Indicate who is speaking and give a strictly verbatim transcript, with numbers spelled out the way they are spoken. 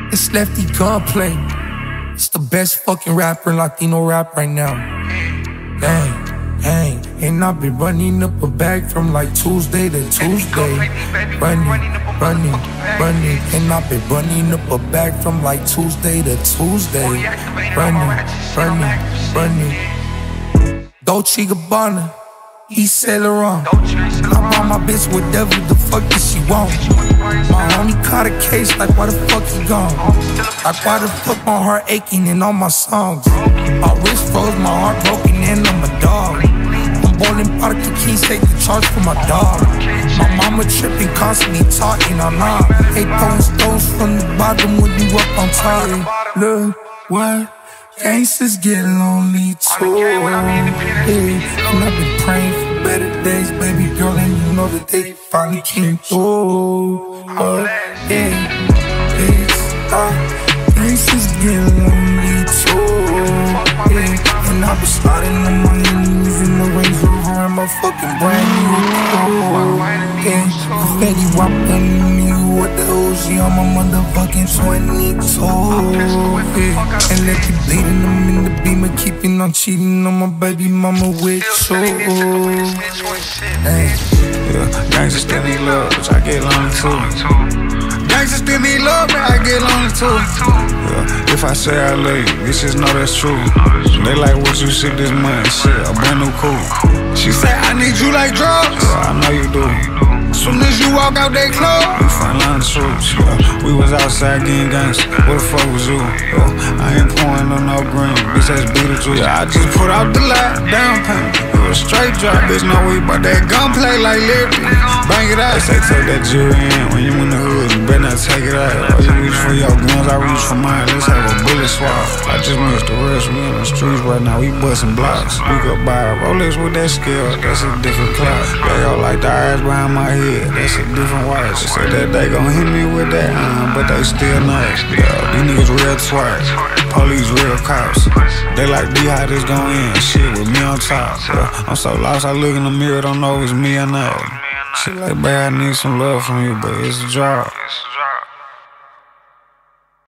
Speaker 1: It's Lefty Gunplay. It's the best fucking rapper, Latino rap right now. Dang, dang. And I've been running up a bag from like Tuesday to Tuesday. Running, running, running. And I've been running up a bag from like Tuesday to Tuesday. Running, running, running. Dolce Gabbana, East Saint Laurent. I buy my bitch whatever the fuck that she want. My homie caught a case like why the fuck he gone? Like why the fuck my heart aching in all my songs? My wrist froze, my heart broken and I'm a dog. I'm bowling product, the keys take the charge for my dog. My mama tripping, constantly talking on off. Hey, throwing stones from the bottom when you up on top. Look what? Gangsters get lonely too, yeah. And I've been praying for better days, baby girl, and you know that they finally came through. Uh, yeah, it's, uh, gangsters get lonely too, yeah. And I've been sliding on my knees in the Range Rover and my fucking brand new, yeah. Confetti whopping me with the O G on my motherfucking twenty-two, yeah. And let you bleed in them in the beamer, keeping on cheating on my baby mama with you. Hey.
Speaker 2: Yeah, gangsters still need love, but I get lonely too. Gangsters still need love, man, I get lonely too. Yeah, if I say I love you, you just know that's true. They like what you see this month, shit, a brand new cool. She say I need you like drugs, yeah, I know you do. Soon as you walk out that club, you find line of truth, yeah. We was outside getting gangsta, where the fuck was you? Yeah. I ain't pouring on no green, bitch, that's Beetlejuice. Yeah, I just put out the light, down payment. You a straight drop, bitch, no way, but that gunplay like Liberty. Bang it out. They say take that jewelry in, when you in the hood, you better not take it out. Oh, you reach for your guns, I reach for mine, let's have a bullet swap. I just missed the rest, we in the streets right now, we bustin' blocks. We could buy a Rolex with that scale, that's a different class. They all like the eyes behind my head, that's a different watch. They say that they gon' hit me with that iron, but they still nice. Yeah, these niggas real twice, police real cops. They like the hottest gon' in, shit with me on top. Yeah, I'm so lost, I look in the mirror, don't know if it's me or not. Shit like, babe, I need some love from you, but it's a job.